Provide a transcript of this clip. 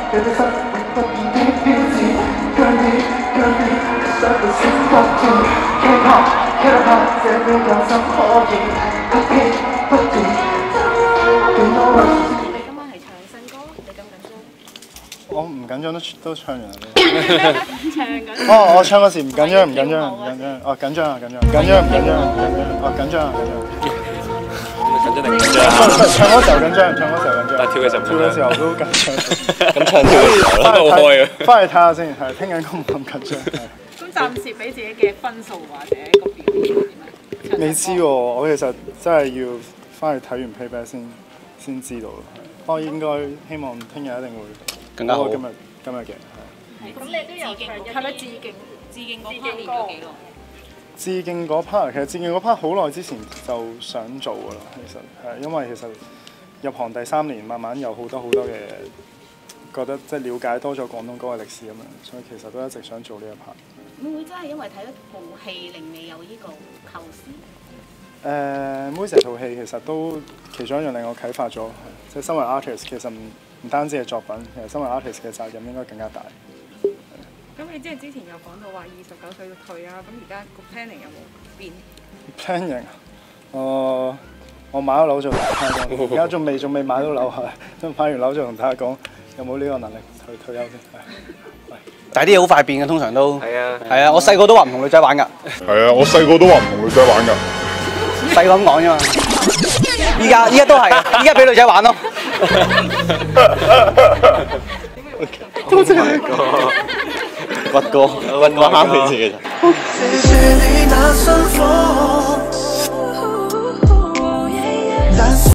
我唔緊張都唱完啦。唱緊。哦，我唱嗰時唔緊張，唔緊張，唔緊張。哦，緊張啊，緊張，緊張唔緊張，唔緊張。哦，緊張啊，緊張。緊張定緊張？唱嗰時候緊張，唱嗰時候緊張。但跳嘅時候，跳嘅時候都緊張。咁唱跳嘅時候都好開啊！翻去睇下先，係聽緊歌唔咁緊張。 咁暫時俾自己嘅分數或者個表現點樣？ 未知喎，我其實真係要翻去睇完 playback 先知道。不過應該希望聽日一定會更加好。今日嘅係。 咁你都有係咪致敬嗰 part 練咗幾耐？ 致敬嗰 part 其實致敬嗰 part 好耐之前就想做㗎啦，其實係因為其實入行第3年，慢慢有好多嘅覺得即係了解多咗廣東歌嘅歷史咁樣，所以其實都一直想做呢一 part。 會唔會真係因為睇一部戲令你有呢個構思？ 妹成套戲其實都其中一樣令我啟發咗，即係身為 artist 其實唔單止係作品，其實身為 artist 嘅責任應該更加大。 咁你之前有講到話29歲就退啊，咁而家個 planning 有冇變 ？planning 我買咗樓就同大家講，而家仲未買到樓係，等買完樓就同大家講有冇呢個能力退休先。 但係啲嘢好快變嘅，通常都係啊，我細個都話唔同女仔玩㗎。係啊，我細個都話唔同女仔玩㗎。細個咁講啫嘛。依家都係，依家俾女仔玩咯。多謝你哥。屈哥啱你自己就。